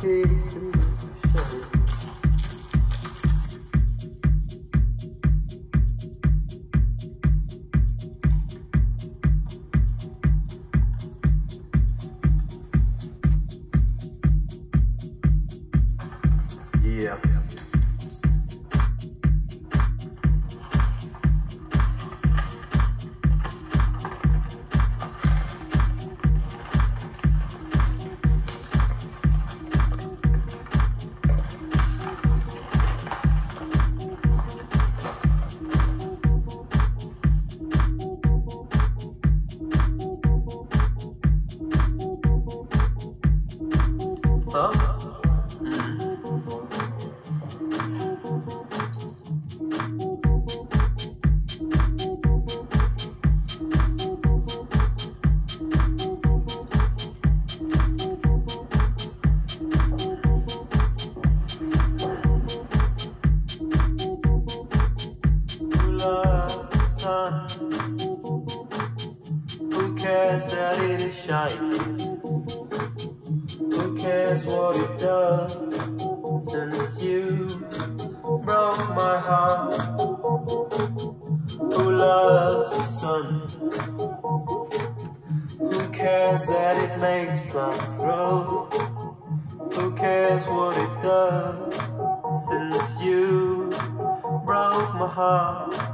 Yeah. Huh? Who cares that it is shining? Who cares what it does? Since you broke my heart. Who loves the sun? Who cares that it makes plants grow? Who cares what it does? Since you broke my heart.